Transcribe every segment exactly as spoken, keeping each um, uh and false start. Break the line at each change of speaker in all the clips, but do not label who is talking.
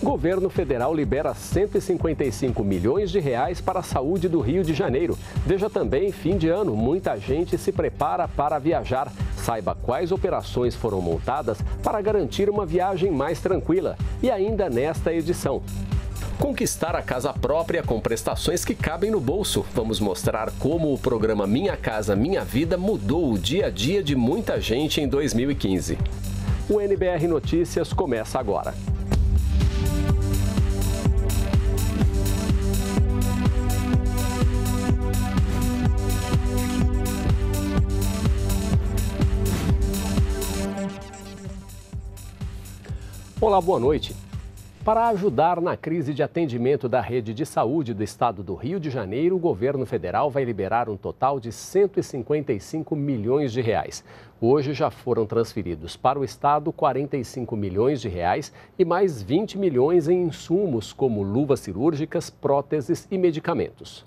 governo federal libera cento e cinquenta e cinco milhões de reais para a saúde do Rio de Janeiro. Veja também, fim de ano, muita gente se prepara para viajar. Saiba quais operações foram montadas para garantir uma viagem mais tranquila. E ainda nesta edição, conquistar a casa própria com prestações que cabem no bolso. Vamos mostrar como o programa Minha Casa Minha Vida mudou o dia a dia de muita gente em dois mil e quinze. O N B R Notícias começa agora. Olá, boa noite. Para ajudar na crise de atendimento da rede de saúde do estado do Rio de Janeiro, o governo federal vai liberar um total de cento e cinquenta e cinco milhões de reais. Hoje já foram transferidos para o estado quarenta e cinco milhões de reais e mais vinte milhões em insumos como luvas cirúrgicas, próteses e medicamentos.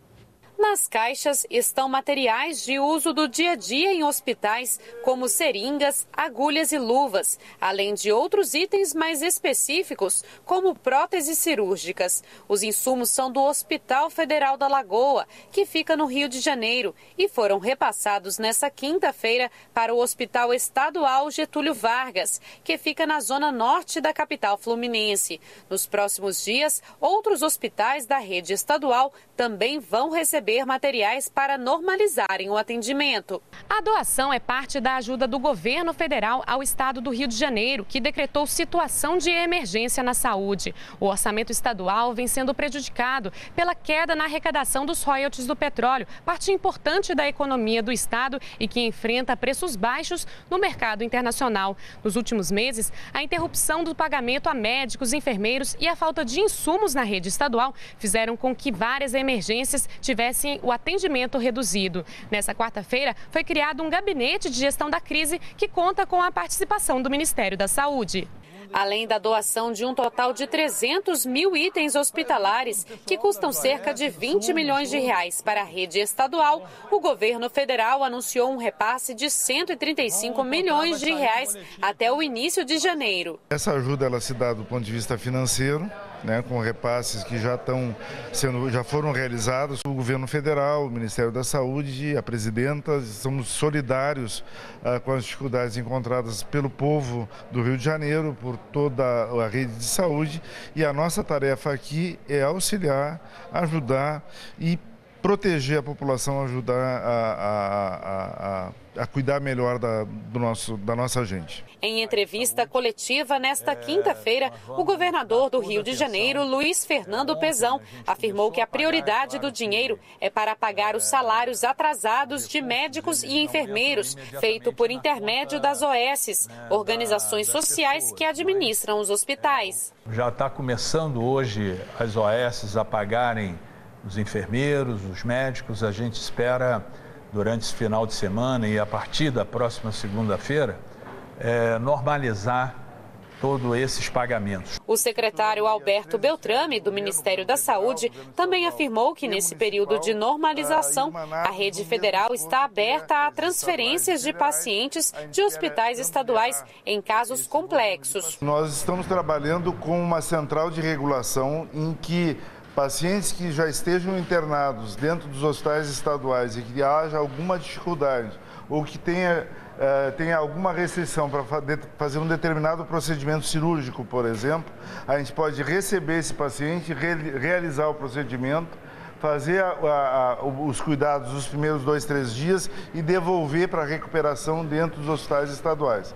Nas caixas estão materiais de uso do dia a dia em hospitais, como seringas, agulhas e luvas, além de outros itens mais específicos, como próteses cirúrgicas. Os insumos são do Hospital Federal da Lagoa, que fica no Rio de Janeiro, e foram repassados nesta quinta-feira para o Hospital Estadual Getúlio Vargas, que fica na zona norte da capital fluminense. Nos próximos dias, outros hospitais da rede estadual também vão receber materiais para normalizarem o atendimento.
A doação é parte da ajuda do governo federal ao estado do Rio de Janeiro, que decretou situação de emergência na saúde. O orçamento estadual vem sendo prejudicado pela queda na arrecadação dos royalties do petróleo, parte importante da economia do estado e que enfrenta preços baixos no mercado internacional. Nos últimos meses, a interrupção do pagamento a médicos, enfermeiros e a falta de insumos na rede estadual fizeram com que várias emergências tivessem o atendimento reduzido. Nessa quarta-feira, foi criado um gabinete de gestão da crise que conta com a participação do Ministério da Saúde.
Além da doação de um total de trezentos mil itens hospitalares, que custam cerca de vinte milhões de reais para a rede estadual, o governo federal anunciou um repasse de cento e trinta e cinco milhões de reais até o início de janeiro.
Essa ajuda ela se dá do ponto de vista financeiro, né, com repasses que já estão sendo, já foram realizados. O governo federal, o Ministério da Saúde, a presidenta, somos solidários ah, com as dificuldades encontradas pelo povo do Rio de Janeiro, por toda a rede de saúde, e a nossa tarefa aqui é auxiliar, ajudar e proteger a população, ajudar a, a, a, a, a cuidar melhor da, do nosso, da nossa gente.
Em entrevista coletiva nesta quinta-feira, o governador do Rio de Janeiro, Luiz Fernando Pezão, afirmou que a prioridade do dinheiro é para pagar os salários atrasados de médicos e enfermeiros, feito por intermédio das O S, organizações sociais que administram os hospitais.
Já está começando hoje as O S a pagarem os enfermeiros, os médicos. A gente espera, durante esse final de semana e a partir da próxima segunda-feira, é, normalizar todos esses pagamentos.
O secretário Alberto Beltrame, do Ministério da Saúde, também afirmou que nesse período de normalização, a rede federal está aberta a transferências de pacientes de hospitais estaduais em casos complexos.
Nós estamos trabalhando com uma central de regulação em que pacientes que já estejam internados dentro dos hospitais estaduais e que haja alguma dificuldade ou que tenha, uh, tenha alguma restrição para fazer um determinado procedimento cirúrgico, por exemplo, a gente pode receber esse paciente, re realizar o procedimento, fazer a, a, a, os cuidados dos primeiros dois, três dias e devolver para a recuperação dentro dos hospitais estaduais.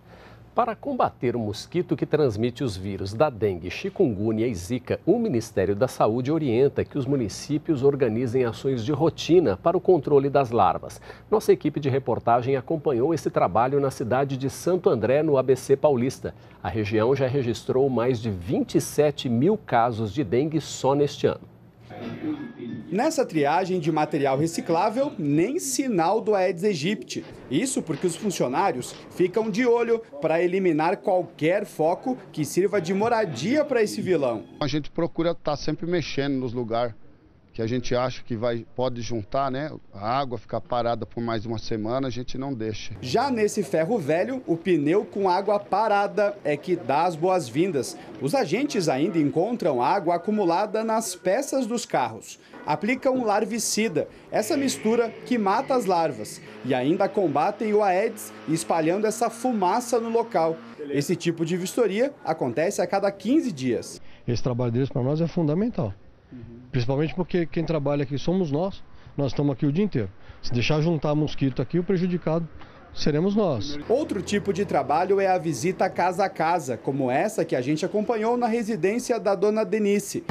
Para combater o mosquito que transmite os vírus da dengue, chikungunya e zika, o Ministério da Saúde orienta que os municípios organizem ações de rotina para o controle das larvas. Nossa equipe de reportagem acompanhou esse trabalho na cidade de Santo André, no A B C Paulista. A região já registrou mais de vinte e sete mil casos de dengue só neste ano.
Nessa triagem de material reciclável, nem sinal do Aedes aegypti. Isso porque os funcionários ficam de olho para eliminar qualquer foco que sirva de moradia para esse vilão.
A gente procura estar sempre mexendo nos lugares que a gente acha que vai, pode juntar, né? A água ficar parada por mais uma semana, a gente não deixa.
Já nesse ferro velho, o pneu com água parada é que dá as boas-vindas. Os agentes ainda encontram água acumulada nas peças dos carros. Aplicam um larvicida, essa mistura que mata as larvas, e ainda combatem o Aedes espalhando essa fumaça no local. Esse tipo de vistoria acontece a cada quinze dias.
Esse trabalho deles para nós é fundamental. Principalmente porque quem trabalha aqui somos nós, nós estamos aqui o dia inteiro. Se deixar juntar mosquito aqui, o prejudicado seremos nós.
Outro tipo de trabalho é a visita casa a casa, como essa que a gente acompanhou na residência da dona Denise.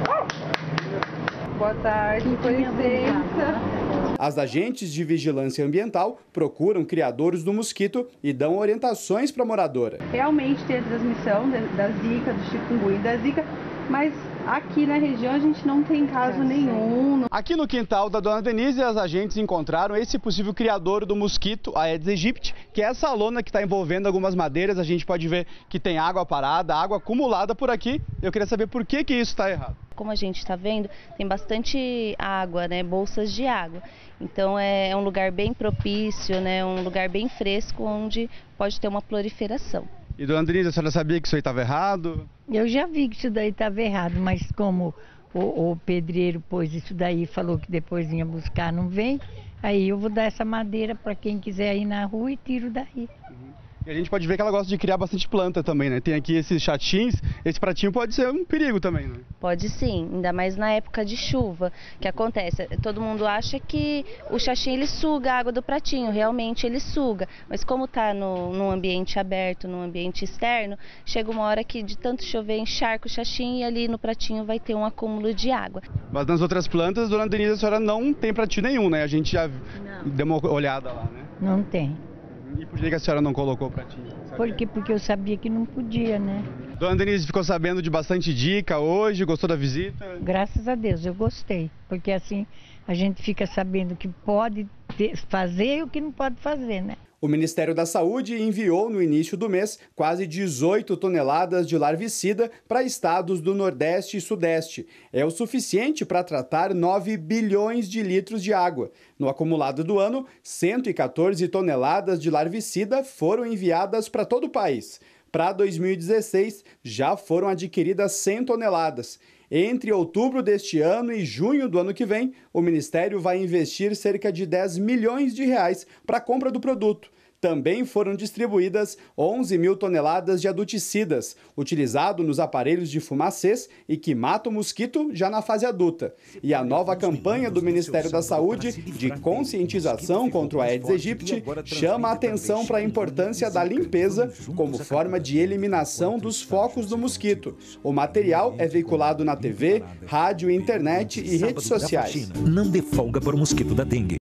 Boa tarde, com licença.
As agentes de vigilância ambiental procuram criadores do mosquito e dão orientações para a moradora.
Realmente tem a transmissão da zika, do chikungunya e da zika, mas aqui na região a gente não tem caso nenhum.
Aqui no quintal da dona Denise, as agentes encontraram esse possível criador do mosquito, a Aedes aegypti, que é essa lona que está envolvendo algumas madeiras. A gente pode ver que tem água parada, água acumulada por aqui. Eu queria saber por que, que isso está errado.
Como a gente está vendo, tem bastante água, né, bolsas de água. Então é um lugar bem propício, né, um lugar bem fresco, onde pode ter uma proliferação.
E dona Denise, a senhora sabia que isso aí estava errado?
Eu já vi que isso daí estava errado, mas como o, o pedreiro pôs isso daí e falou que depois vinha buscar, não vem, aí eu vou dar essa madeira para quem quiser ir na rua e tiro daí.
E a gente pode ver que ela gosta de criar bastante planta também, né? Tem aqui esses chatinhos, esse pratinho pode ser um perigo também, né?
Pode sim, ainda mais na época de chuva. O que acontece? Todo mundo acha que o chatinho ele suga a água do pratinho, realmente ele suga. Mas como está no, num ambiente aberto, num ambiente externo, chega uma hora que de tanto chover encharca o chatinho e ali no pratinho vai ter um acúmulo de água.
Mas nas outras plantas, dona Denise, a senhora não tem pratinho nenhum, né? A gente já
não.
deu uma olhada lá, né?
Não tem.
E por que a senhora não colocou o pratinho?
Por quê? Porque eu sabia que não podia, né?
Dona Denise ficou sabendo de bastante dica hoje, gostou da visita?
Graças a Deus, eu gostei. Porque assim a gente fica sabendo o que pode fazer e o que não pode fazer, né?
O Ministério da Saúde enviou no início do mês quase dezoito toneladas de larvicida para estados do Nordeste e Sudeste. É o suficiente para tratar nove bilhões de litros de água. No acumulado do ano, cento e quatorze toneladas de larvicida foram enviadas para todo o país. Para dois mil e dezesseis, já foram adquiridas cem toneladas. Entre outubro deste ano e junho do ano que vem, o Ministério vai investir cerca de dez milhões de reais para a compra do produto. Também foram distribuídas onze mil toneladas de adulticidas, utilizado nos aparelhos de fumacês e que mata o mosquito já na fase adulta. E a nova campanha do Ministério da Saúde de conscientização contra o Aedes aegypti chama a atenção para a importância da limpeza como forma de eliminação dos focos do mosquito. O material é veiculado na T V, rádio, internet e redes sociais.
Não dê folga para o mosquito da dengue.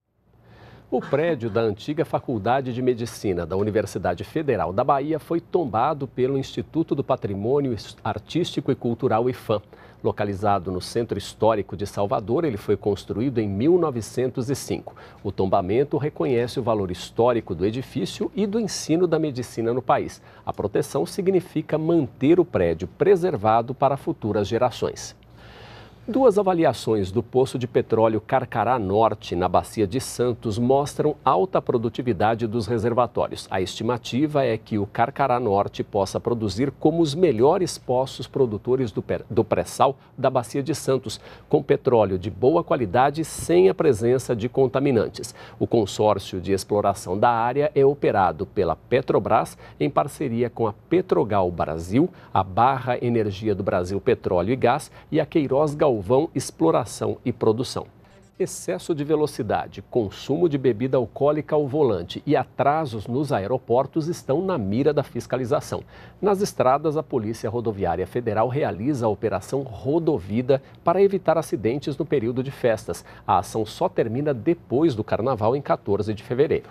O prédio da antiga Faculdade de Medicina da Universidade Federal da Bahia foi tombado pelo Instituto do Patrimônio Artístico e Cultural IFAM. Localizado no Centro Histórico de Salvador, ele foi construído em mil novecentos e cinco. O tombamento reconhece o valor histórico do edifício e do ensino da medicina no país. A proteção significa manter o prédio preservado para futuras gerações. Duas avaliações do poço de petróleo Carcará Norte, na Bacia de Santos, mostram alta produtividade dos reservatórios. A estimativa é que o Carcará Norte possa produzir como os melhores poços produtores do, do pré-sal da Bacia de Santos, com petróleo de boa qualidade sem a presença de contaminantes. O consórcio de exploração da área é operado pela Petrobras em parceria com a Petrogal Brasil, a Barra Energia do Brasil Petróleo e Gás e a Queiroz Galvão Vão Exploração e Produção. Excesso de velocidade, consumo de bebida alcoólica ao volante e atrasos nos aeroportos estão na mira da fiscalização. Nas estradas, a Polícia Rodoviária Federal realiza a Operação Rodovida para evitar acidentes no período de festas. A ação só termina depois do Carnaval, em quatorze de fevereiro.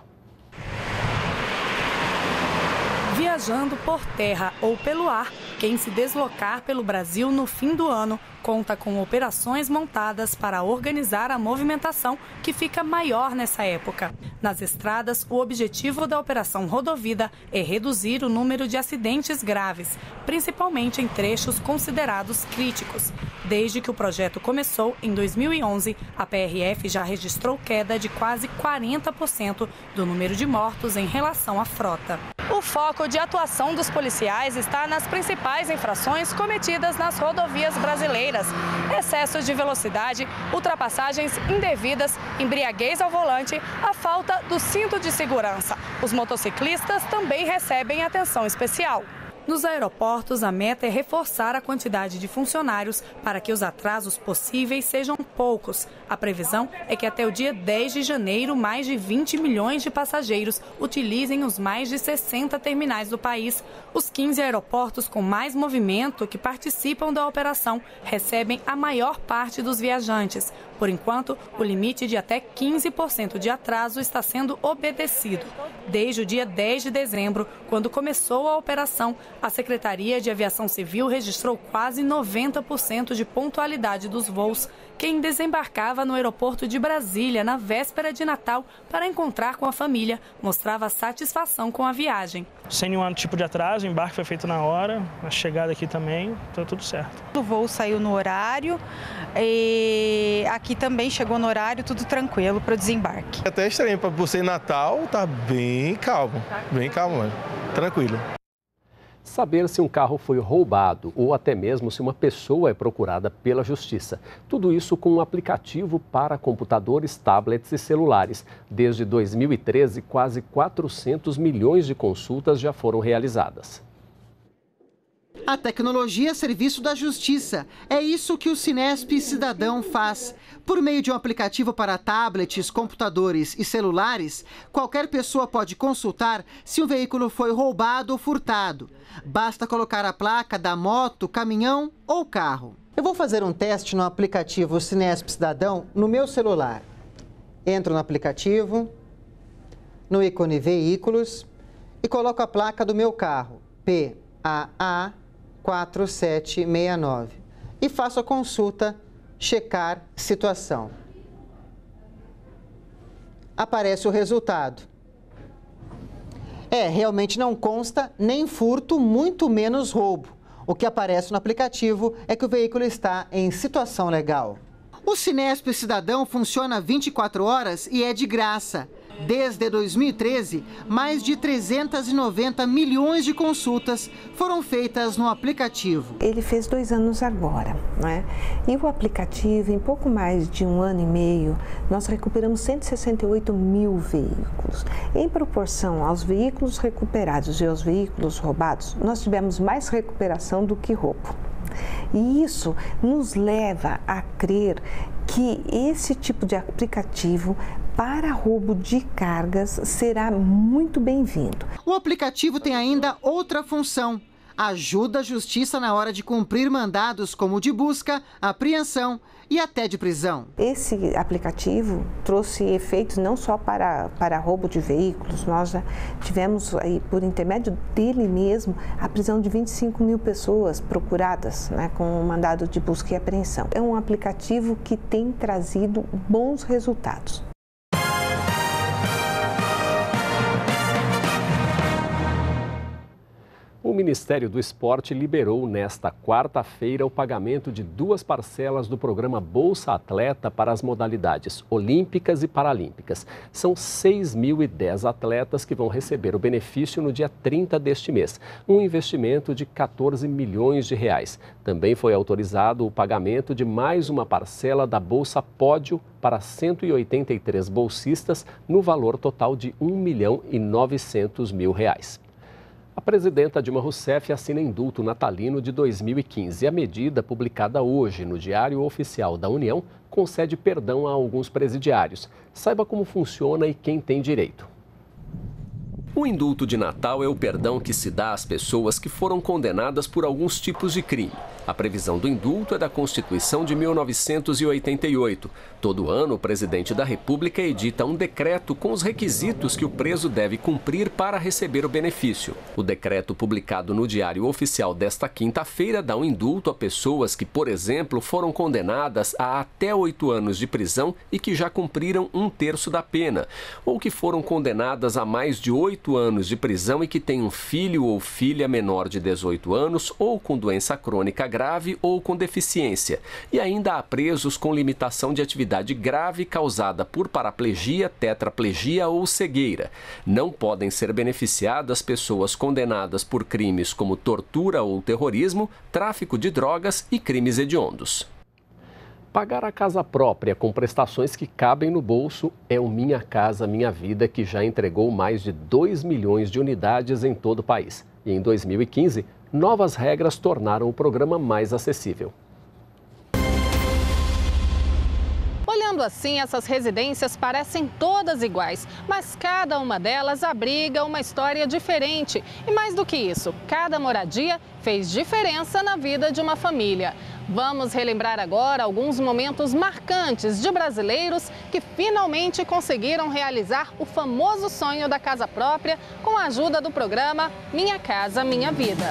Viajando por terra ou pelo ar, quem se deslocar pelo Brasil no fim do ano conta com operações montadas para organizar a movimentação que fica maior nessa época. Nas estradas, o objetivo da Operação Rodovida é reduzir o número de acidentes graves, principalmente em trechos considerados críticos. Desde que o projeto começou, em dois mil e onze, a P R F já registrou queda de quase quarenta por cento do número de mortos em relação à frota. O foco de atuação dos policiais está nas principais infrações cometidas nas rodovias brasileiras: excesso de velocidade, ultrapassagens indevidas, embriaguez ao volante, a falta do cinto de segurança. Os motociclistas também recebem atenção especial. Nos aeroportos, a meta é reforçar a quantidade de funcionários para que os atrasos possíveis sejam poucos. A previsão é que até o dia dez de janeiro, mais de vinte milhões de passageiros utilizem os mais de sessenta terminais do país. Os quinze aeroportos com mais movimento que participam da operação recebem a maior parte dos viajantes. Por enquanto, o limite de até quinze por cento de atraso está sendo obedecido. Desde o dia dez de dezembro, quando começou a operação, a Secretaria de Aviação Civil registrou quase noventa por cento de pontualidade dos voos. Quem desembarcava no aeroporto de Brasília na véspera de Natal para encontrar com a família mostrava satisfação com a viagem.
Sem nenhum tipo de atraso, o embarque foi feito na hora, a chegada aqui também, então tudo certo.
O voo saiu no horário e aqui também chegou no horário, tudo tranquilo para o desembarque.
É até estranho, para você em Natal tá bem calmo, bem calmo, mano. Tranquilo.
Saber se um carro foi roubado ou até mesmo se uma pessoa é procurada pela justiça. Tudo isso com um aplicativo para computadores, tablets e celulares. Desde dois mil e treze, quase quatrocentos milhões de consultas já foram realizadas.
A tecnologia é serviço da justiça. É isso que o Cinesp Cidadão faz. Por meio de um aplicativo para tablets, computadores e celulares, qualquer pessoa pode consultar se um veículo foi roubado ou furtado. Basta colocar a placa da moto, caminhão ou carro. Eu vou fazer um teste no aplicativo Cinesp Cidadão no meu celular. Entro no aplicativo, no ícone Veículos e coloco a placa do meu carro, P A A quatro sete seis nove, e faço a consulta Checar situação. Aparece o resultado. É, realmente não consta nem furto, muito menos roubo. O que aparece no aplicativo é que o veículo está em situação legal. O Cinesp Cidadão funciona vinte e quatro horas e é de graça. Desde dois mil e treze, mais de trezentos e noventa milhões de consultas foram feitas no aplicativo.
Ele fez dois anos agora, não é? E o aplicativo, em pouco mais de um ano e meio, nós recuperamos cento e sessenta e oito mil veículos. Em proporção aos veículos recuperados e aos veículos roubados, nós tivemos mais recuperação do que roubo. E isso nos leva a crer que esse tipo de aplicativo para roubo de cargas será muito bem-vindo.
O aplicativo tem ainda outra função: ajuda a justiça na hora de cumprir mandados como de busca, apreensão e até de prisão.
Esse aplicativo trouxe efeitos não só para, para roubo de veículos, nós já tivemos aí, por intermédio dele mesmo, a prisão de vinte e cinco mil pessoas procuradas, né, com o mandado de busca e apreensão. É um aplicativo que tem trazido bons resultados.
O Ministério do Esporte liberou nesta quarta-feira o pagamento de duas parcelas do programa Bolsa Atleta para as modalidades olímpicas e paralímpicas. São seis mil e dez atletas que vão receber o benefício no dia trinta deste mês, um investimento de quatorze milhões de reais. Também foi autorizado o pagamento de mais uma parcela da Bolsa Pódio para cento e oitenta e três bolsistas, no valor total de um milhão e novecentos mil reais. A presidenta Dilma Rousseff assina indulto natalino de dois mil e quinze. A medida, publicada hoje no Diário Oficial da União, concede perdão a alguns presidiários. Saiba como funciona e quem tem direito. O indulto de Natal é o perdão que se dá às pessoas que foram condenadas por alguns tipos de crime. A previsão do indulto é da Constituição de mil novecentos e oitenta e oito. Todo ano, o presidente da República edita um decreto com os requisitos que o preso deve cumprir para receber o benefício. O decreto publicado no Diário Oficial desta quinta-feira dá um indulto a pessoas que, por exemplo, foram condenadas a até oito anos de prisão e que já cumpriram um terço da pena, ou que foram condenadas a mais de oito oito anos de prisão e que tem um filho ou filha menor de dezoito anos ou com doença crônica grave ou com deficiência. E ainda há presos com limitação de atividade grave causada por paraplegia, tetraplegia ou cegueira. Não podem ser beneficiadas pessoas condenadas por crimes como tortura ou terrorismo, tráfico de drogas e crimes hediondos. Pagar a casa própria com prestações que cabem no bolso é o Minha Casa Minha Vida, que já entregou mais de dois milhões de unidades em todo o país. E em dois mil e quinze, novas regras tornaram o programa mais acessível.
Olhando assim, essas residências parecem todas iguais, mas cada uma delas abriga uma história diferente. E mais do que isso, cada moradia fez diferença na vida de uma família. Vamos relembrar agora alguns momentos marcantes de brasileiros que finalmente conseguiram realizar o famoso sonho da casa própria com a ajuda do programa Minha Casa Minha Vida.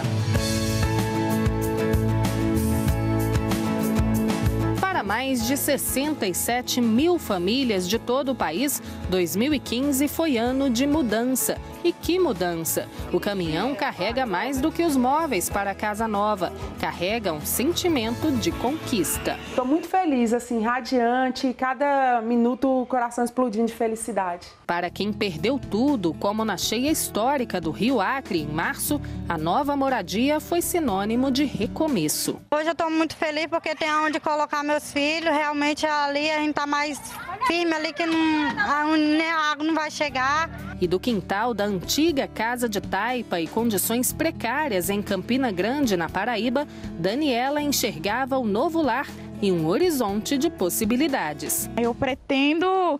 Para mais de sessenta e sete mil famílias de todo o país, dois mil e quinze foi ano de mudança. E que mudança! O caminhão carrega mais do que os móveis para a casa nova. Carrega um sentimento de conquista.
Estou muito feliz, assim, radiante, cada minuto o coração explodindo de felicidade.
Para quem perdeu tudo, como na cheia histórica do Rio Acre em março, a nova moradia foi sinônimo de recomeço.
Hoje eu estou muito feliz porque tem onde colocar meus filhos, realmente ali a gente está mais firme ali que não, a água não vai chegar.
E do quintal da antiga casa de taipa e condições precárias em Campina Grande, na Paraíba, Daniela enxergava o novo lar e um horizonte de possibilidades.
Eu pretendo,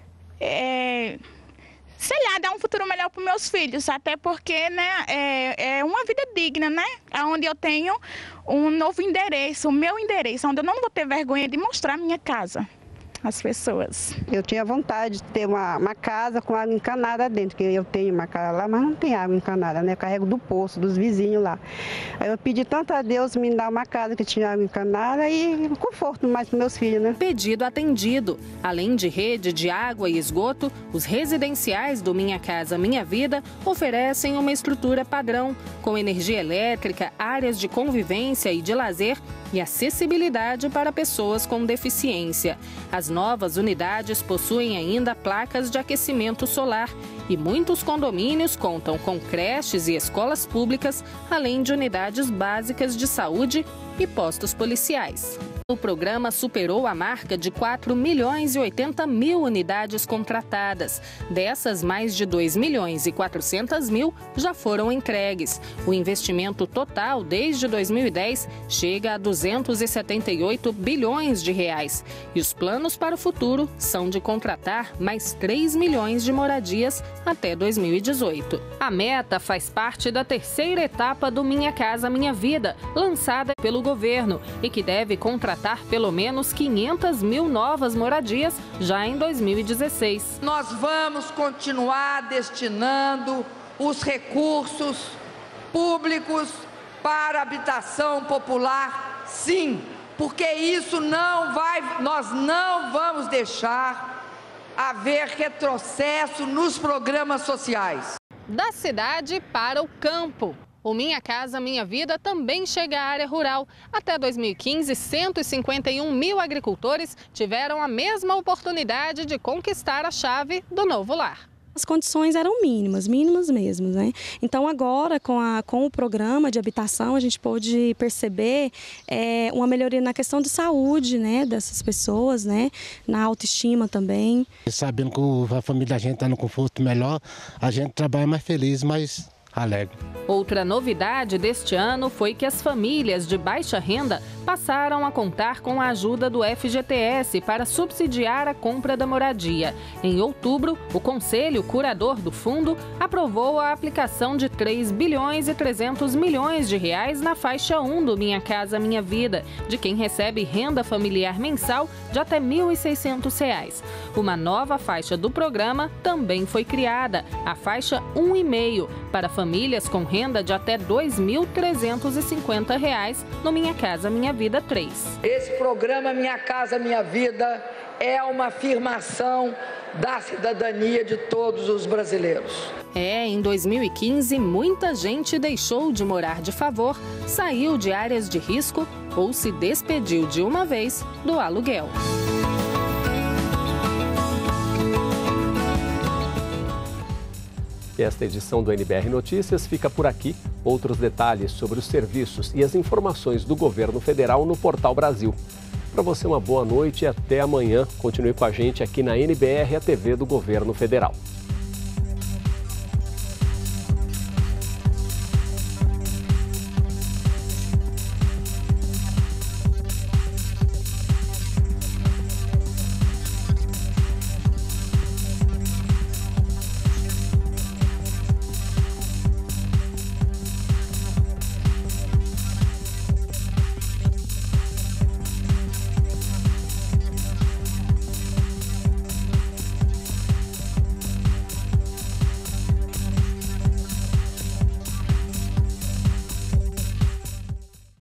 é, sei lá, dar um futuro melhor para meus filhos, até porque, né, é, é uma vida digna, né? Onde eu tenho um novo endereço, o meu endereço, onde eu não vou ter vergonha de mostrar a minha casa às pessoas.
Eu tinha vontade de ter uma, uma casa com água encanada dentro, que eu tenho uma casa lá, mas não tem água encanada, né? Eu carrego do poço, dos vizinhos lá. Aí eu pedi tanto a Deus me dar uma casa que tinha água encanada e conforto mais para meus filhos, né?
Pedido atendido. Além de rede de água e esgoto, os residenciais do Minha Casa Minha Vida oferecem uma estrutura padrão, com energia elétrica, áreas de convivência e de lazer e acessibilidade para pessoas com deficiência. As novas unidades possuem ainda placas de aquecimento solar e muitos condomínios contam com creches e escolas públicas, além de unidades básicas de saúde e postos policiais. O programa superou a marca de quatro milhões e oitenta mil unidades contratadas. Dessas, mais de dois milhões e quatrocentos mil já foram entregues. O investimento total desde dois mil e dez chega a duzentos e setenta e oito bilhões de reais. E os planos para o futuro são de contratar mais três milhões de moradias até dois mil e dezoito. A meta faz parte da terceira etapa do Minha Casa Minha Vida, lançada pelo governo e que deve contratar pelo menos quinhentas mil novas moradias já em dois mil e dezesseis.
Nós vamos continuar destinando os recursos públicos para habitação popular, sim, porque isso não vai, nós não vamos deixar haver retrocesso nos programas sociais.
Da cidade para o campo. O Minha Casa Minha Vida também chega à área rural. Até dois mil e quinze, cento e cinquenta e um mil agricultores tiveram a mesma oportunidade de conquistar a chave do novo lar.
As condições eram mínimas, mínimas mesmo, né? Então agora com, a, com o programa de habitação a gente pôde perceber é, uma melhoria na questão de saúde, né, dessas pessoas, né, na autoestima também.
Sabendo que a família da gente está no conforto melhor, a gente trabalha mais feliz, mais alegre.
Outra novidade deste ano foi que as famílias de baixa renda passaram a contar com a ajuda do F G T S para subsidiar a compra da moradia. Em outubro, o Conselho Curador do Fundo aprovou a aplicação de três bilhões e trezentos milhões de reais na faixa um do Minha Casa Minha Vida, de quem recebe renda familiar mensal de até mil e seiscentos reais. Uma nova faixa do programa também foi criada, a faixa um e meio, para famílias com renda de até dois mil trezentos e cinquenta reais no Minha Casa Minha Vida três.
Esse programa Minha Casa Minha Vida é uma afirmação da cidadania de todos os brasileiros.
É, em dois mil e quinze, muita gente deixou de morar de favor, saiu de áreas de risco ou se despediu de uma vez do aluguel.
E esta edição do N B R Notícias fica por aqui. Outros detalhes sobre os serviços e as informações do governo federal no Portal Brasil. Para você, uma boa noite e até amanhã. Continue com a gente aqui na N B R, a T V do Governo Federal.